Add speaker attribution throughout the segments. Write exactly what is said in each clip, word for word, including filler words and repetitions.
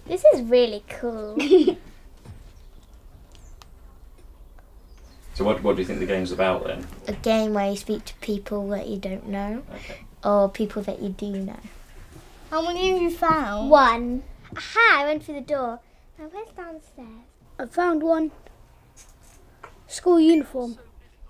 Speaker 1: This is really cool.
Speaker 2: So what, what do you think the game's about then?
Speaker 1: A game where you speak to people that you don't know,
Speaker 2: Okay.
Speaker 1: or people that you do know.
Speaker 3: How many have you found?
Speaker 1: One. Aha, I went through the door. Now where's downstairs?
Speaker 3: I found one. School uniform.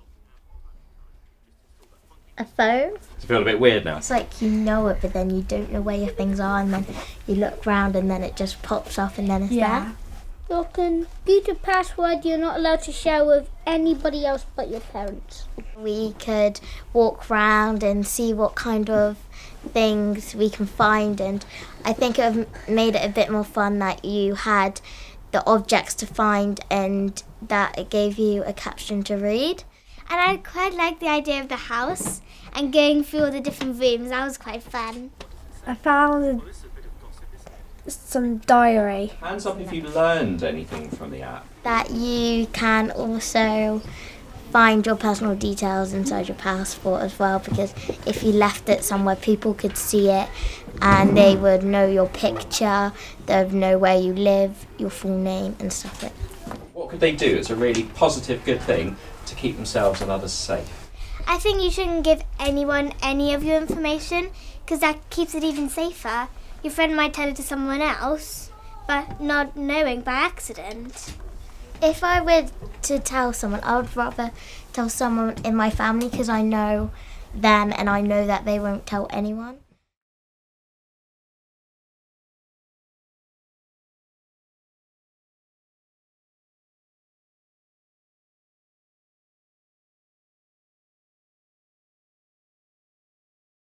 Speaker 1: A phone?
Speaker 2: Does it feel a bit weird now?
Speaker 1: It's like you know it, but then you don't know where your things are, and then you look round and then it just pops up and then it's
Speaker 3: Yeah.
Speaker 1: there.
Speaker 3: Your computer password you're not allowed to share with anybody else but your parents.
Speaker 1: We could walk around and see what kind of things we can find, and I think it have made it a bit more fun that you had the objects to find and that it gave you a caption to read. And I quite like the idea of the house and going through all the different rooms. That was quite fun.
Speaker 3: I found some diary.
Speaker 2: Hands up if you learned anything from the app.
Speaker 1: That you can also find your personal details inside your passport as well, because if you left it somewhere, people could see it and they would know your picture, they would know where you live, your full name and stuff like that.
Speaker 2: What could they do? It's a really positive, good thing to keep themselves and others safe.
Speaker 1: I think you shouldn't give anyone any of your information, because that keeps it even safer. Your friend might tell it to someone else, but not knowing by accident. If I were to tell someone, I would rather tell someone in my family, because I know them and I know that they won't tell anyone.